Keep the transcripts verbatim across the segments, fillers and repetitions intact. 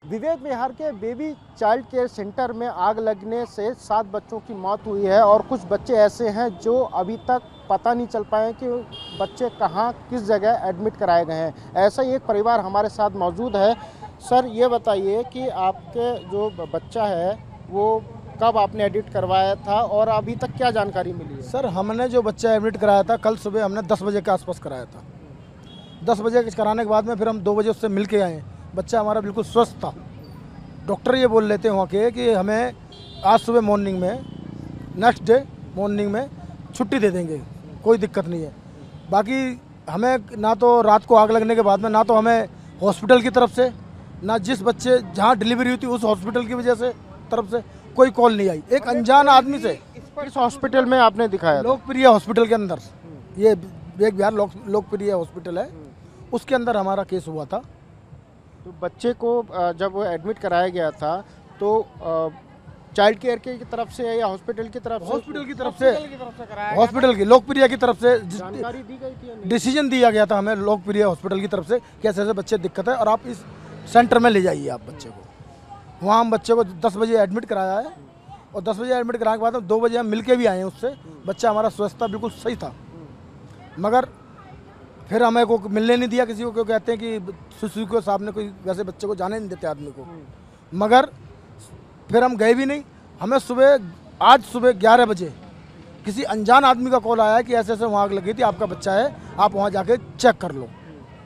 विवेक विहार के baby child care centre में आग लगने से सात बच्चों की मौत हुई है और कुछ बच्चे ऐसे हैं जो अभी तक पता नहीं चल पाए कि बच्चे कहां किस जगह एडमिट कराए गए हैं। ऐसा ही एक परिवार हमारे साथ मौजूद है। सर ये बताइए कि आपके जो बच्चा है वो कब आपने एडमिट करवाया था और अभी तक क्या जानकारी मिली है? सर हमने जो बच्चा एडमिट कराया था कल सुबह हमने दस बजे के आसपास कराया था। दस बजे कराने के बाद में फिर हम दो बजे उससे मिल के आए। बच्चा हमारा बिल्कुल स्वस्थ था। डॉक्टर ये बोल लेते हैं वहाँ के कि हमें आज सुबह मॉर्निंग में नेक्स्ट डे मॉर्निंग में छुट्टी दे देंगे, कोई दिक्कत नहीं है। बाकी हमें ना तो रात को आग लगने के बाद में ना तो हमें हॉस्पिटल की तरफ से ना जिस बच्चे जहाँ डिलीवरी हुई थी उस हॉस्पिटल की वजह से तरफ से कोई कॉल नहीं आई। एक अनजान आदमी से इस हॉस्पिटल में आपने दिखाया? लोकप्रिय हॉस्पिटल के अंदर, ये विवेक विहार लोक लोकप्रिय हॉस्पिटल है, उसके अंदर हमारा केस हुआ था। तो बच्चे को जब वो एडमिट कराया गया था तो चाइल्ड केयर की तरफ से या हॉस्पिटल की तरफ से? हॉस्पिटल की तरफ से, हॉस्पिटल की लोकप्रिय की तरफ से जानकारी दी गई थी, डिसीजन दिया गया था हमें लोकप्रिय हॉस्पिटल की तरफ से कि ऐसे ऐसे बच्चे दिक्कत है और आप इस सेंटर में ले जाइए आप बच्चे को। वहाँ हम बच्चे को दस बजे एडमिट कराया है और दस बजे एडमिट कराने के बाद दो बजे हम मिल के भी आए हैं उससे। बच्चा हमारा स्वस्थ था, बिल्कुल सही था, मगर फिर हमें को मिलने नहीं दिया किसी को, क्यों कहते हैं कि सुसु को साहब ने कोई वैसे बच्चे को जाने नहीं देते आदमी को। मगर फिर हम गए भी नहीं। हमें सुबह आज सुबह ग्यारह बजे किसी अनजान आदमी का कॉल आया कि ऐसे ऐसे वहाँ आग लगी थी, आपका बच्चा है, आप वहाँ जाके चेक कर लो।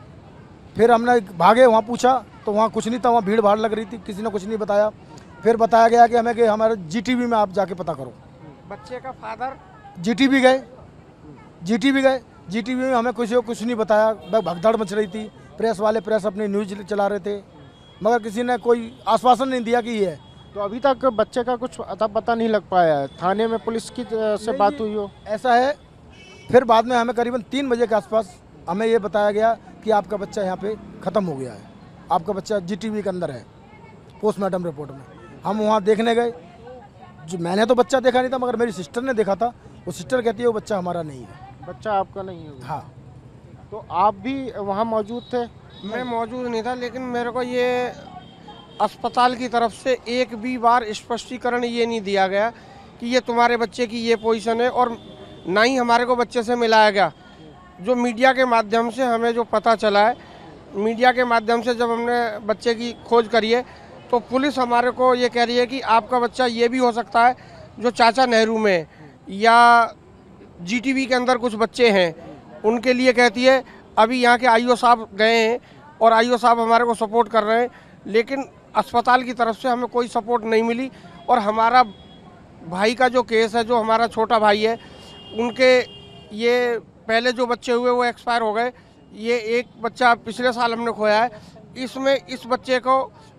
फिर हमने भागे, वहाँ पूछा तो वहाँ कुछ नहीं था, वहाँ भीड़ भाड़ लग रही थी, किसी ने कुछ नहीं बताया। फिर बताया गया कि हमें कि हमारे जीटीबी में आप जाके पता करो। बच्चे का फादर जीटीबी गए, जीटीबी गए जीटीवी में हमें किसी को कुछ नहीं बताया। भगदड़ मच रही थी, प्रेस वाले प्रेस अपनी न्यूज चला रहे थे, मगर किसी ने कोई आश्वासन नहीं दिया कि ये है। तो अभी तक बच्चे का कुछ अता पता नहीं लग पाया है। थाने में पुलिस की से बात हुई हो? ऐसा है। फिर बाद में हमें करीबन तीन बजे के आसपास हमें ये बताया गया कि आपका बच्चा यहाँ पे ख़त्म हो गया है, आपका बच्चा जीटीवी के अंदर है, पोस्टमार्टम रिपोर्ट में। हम वहाँ देखने गए, जो मैंने तो बच्चा देखा नहीं था मगर मेरी सिस्टर ने देखा था। वो सिस्टर कहती है वो बच्चा हमारा नहीं है। बच्चा आपका नहीं है? हाँ। तो आप भी वहाँ मौजूद थे? मैं मौजूद नहीं था, लेकिन मेरे को ये अस्पताल की तरफ से एक भी बार स्पष्टीकरण ये नहीं दिया गया कि ये तुम्हारे बच्चे की ये पोजीशन है, और ना ही हमारे को बच्चे से मिलाया गया। जो मीडिया के माध्यम से हमें जो पता चला है, मीडिया के माध्यम से जब हमने बच्चे की खोज करी है तो पुलिस हमारे को ये कह रही है कि आपका बच्चा ये भी हो सकता है जो चाचा नेहरू में या जीटीवी के अंदर कुछ बच्चे हैं उनके लिए कहती है। अभी यहाँ के आईओ साहब गए हैं और आईओ साहब हमारे को सपोर्ट कर रहे हैं, लेकिन अस्पताल की तरफ से हमें कोई सपोर्ट नहीं मिली। और हमारा भाई का जो केस है, जो हमारा छोटा भाई है, उनके ये पहले जो बच्चे हुए वो एक्सपायर हो गए। ये एक बच्चा पिछले साल हमने खोया है, इसमें इस बच्चे को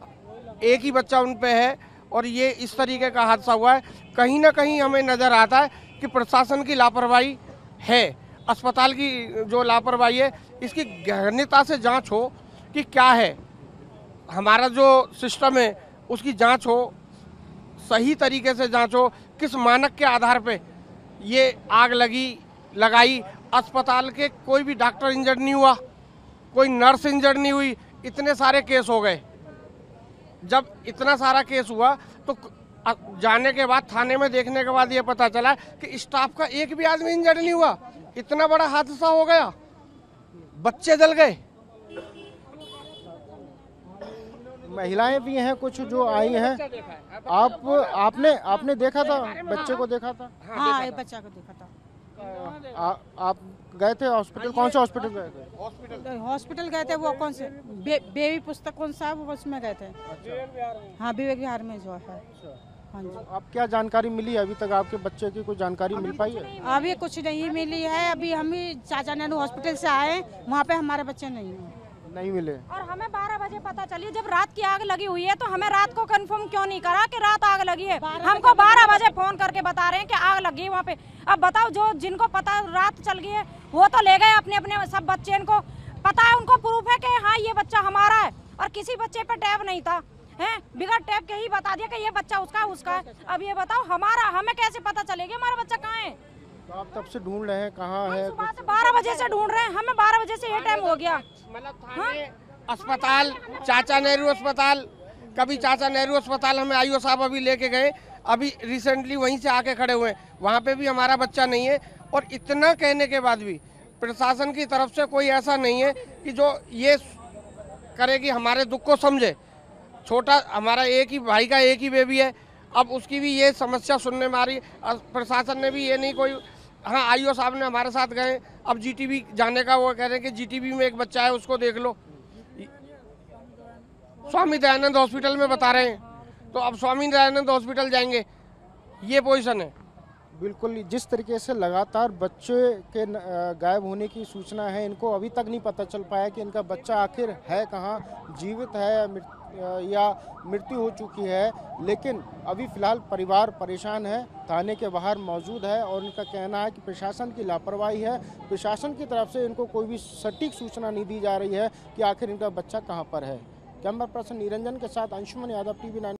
एक ही बच्चा उन पे है और ये इस तरीके का हादसा हुआ है। कहीं ना कहीं हमें नज़र आता है कि प्रशासन की लापरवाही है, अस्पताल की जो लापरवाही है, इसकी गहनता से जांच हो कि क्या है। हमारा जो सिस्टम है उसकी जांच हो, सही तरीके से जांच हो, किस मानक के आधार पे ये आग लगी लगाई। अस्पताल के कोई भी डॉक्टर इंजर्ड नहीं हुआ, कोई नर्स इंजर्ड नहीं हुई। इतने सारे केस हो गए। जब इतना सारा केस हुआ तो जाने के बाद, थाने में देखने के बाद ये पता चला कि स्टाफ का एक भी आदमी इंजर्ड नहीं हुआ। इतना बड़ा हादसा हो गया, बच्चे जल गए। महिलाएं भी हैं कुछ जो आई हैं। आप आपने आपने देखा था, बच्चे को देखा था? हाँ, बच्चा को देखा था। आ, आप गए थे हॉस्पिटल? कौन से हॉस्पिटल गए थे? हॉस्पिटल हॉस्पिटल गए थे। वो कौन से बे, बेबी पुस्तक कौन सा है वो, उसमें गए थे। हाँ, विवेक विहार में जो है। हाँ जी। आप क्या जानकारी मिली अभी तक? आपके बच्चे की कोई जानकारी मिल पाई है? अभी कुछ नहीं मिली है। अभी हम ही चाचा नेहरू हॉस्पिटल से आए, वहाँ पे हमारे बच्चे नहीं हैं, नहीं मिले। और हमें बारह बजे पता चली। जब रात की आग लगी हुई है तो हमें रात को कंफर्म क्यों नहीं करा कि रात आग लगी है? हमको बारह बजे फोन करके बता रहे हैं कि आग लगी है वहाँ पे। अब बताओ, जो जिनको पता रात चल गई है वो तो ले गए अपने अपने सब बच्चे। इनको पता है, उनको प्रूफ है कि हाँ ये बच्चा हमारा है, और किसी बच्चे पे टैब नहीं था, हैं बिगड़ टैब के ही बता दिया कि ये बच्चा उसका है उसका है। अब ये बताओ, हमारा हमें कैसे पता चलेगा हमारा बच्चा कहाँ है? तो आप तब से ढूंढ रहे हैं कहाँ है? सुबह से बारह बजे से ढूंढ रहे हैं, हमें बारह बजे से ये टाइम हो गया। मतलब अस्पताल, चाचा नेहरू अस्पताल, कभी चाचा नेहरू अस्पताल हमें आईओ साहब अभी लेके गए, अभी रिसेंटली वहीं से आके खड़े हुए हैं, वहाँ पे भी हमारा बच्चा नहीं है। और इतना कहने के बाद भी प्रशासन की तरफ से कोई ऐसा नहीं है कि जो ये करे कि हमारे दुख को समझे। छोटा हमारा एक ही भाई का एक ही बेबी है, अब उसकी भी ये समस्या सुनने में आ रही है। प्रशासन ने भी ये नहीं कोई, हाँ आईओ साहब ने हमारे साथ गए, अब जीटीबी जाने का वो कह रहे हैं कि जीटीबी में एक बच्चा है उसको देख लो। स्वामी दयानंद हॉस्पिटल में बता रहे हैं, तो अब स्वामी दयानंद हॉस्पिटल जाएंगे, ये पोजीशन है। बिल्कुल, जिस तरीके से लगातार बच्चे के गायब होने की सूचना है, इनको अभी तक नहीं पता चल पाया कि इनका बच्चा आखिर है कहाँ, जीवित है या मृत्यु हो चुकी है। लेकिन अभी फिलहाल परिवार परेशान है, थाने के बाहर मौजूद है और उनका कहना है कि प्रशासन की लापरवाही है, प्रशासन की तरफ से इनको कोई भी सटीक सूचना नहीं दी जा रही है कि आखिर इनका बच्चा कहाँ पर है। कैमरा पर्सन निरंजन के साथ अंशुमन यादव, टीवी नाइन।